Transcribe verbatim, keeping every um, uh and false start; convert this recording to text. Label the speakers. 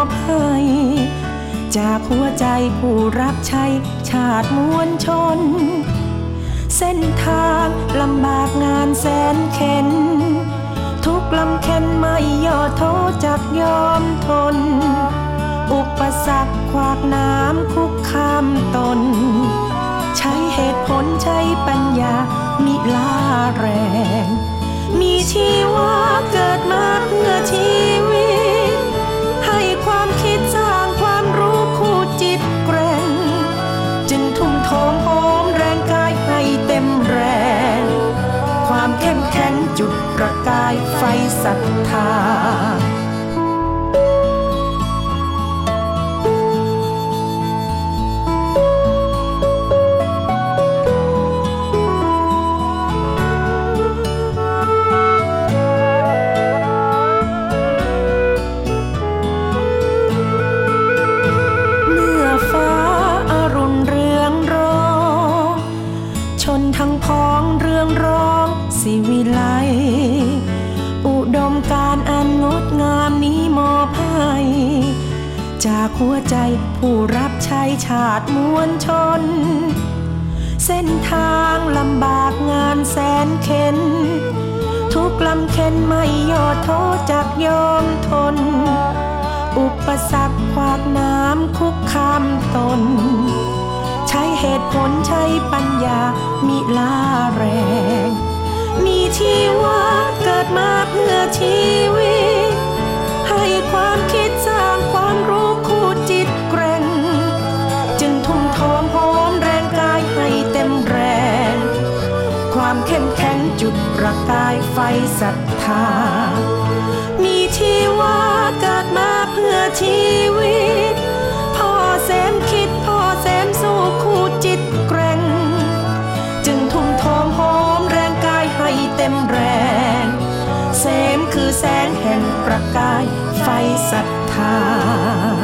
Speaker 1: อบให้จากหัวใจผู้รับใช้ชาติมวลชนเส้นทางลำบากงานแสนเข็ญทุกลำเค็ญไม่ย่อท้อจักยอมทนอุปสรรคขวากน้ำคุกคามตนใช้เหตุผลใช้ปัญญามิลาแรงมีชีวะเกิดมาเพื่อชีวิตให้ความคิดสร้างความรู้คู่จิตแกร่งจึงทุ่มโทมโหมแรงกายให้เต็มแรงความเข้มแข็งจุดประกายไฟศรัทธาทั้งพ้องเรื่องร้องสิวิไลอุดมการอันงดงามนี้มอบให้จากหัวใจผู้รับใช้ชาติมวลชนเส้นทางลำบากงานแสนเข็ญทุกลำเค็ญไม่ย่อท้อจักยอมทนอุปสรรคขวากน้ำคุกคามตนใช้เหตุผลใช้ปัญญามิลาแรงมีชีวะเกิดมาเพื่อชีวิตให้ความคิดสร้างความรู้คู่จิตแกร่งจึงทุ่มโทมโหมแรงกายให้เต็มแรงความเข้มแข็งจุดประกายไฟศรัทธามีชีวะเกิดมาเพื่อชีวิตพ่อแสนคิดพ่อแสนสู้คู่จิตแกร่งจึงทุ่มโทมโหมแรงกายให้เต็มแรงแสงคือแสงแห่งประกายไฟศรัทธา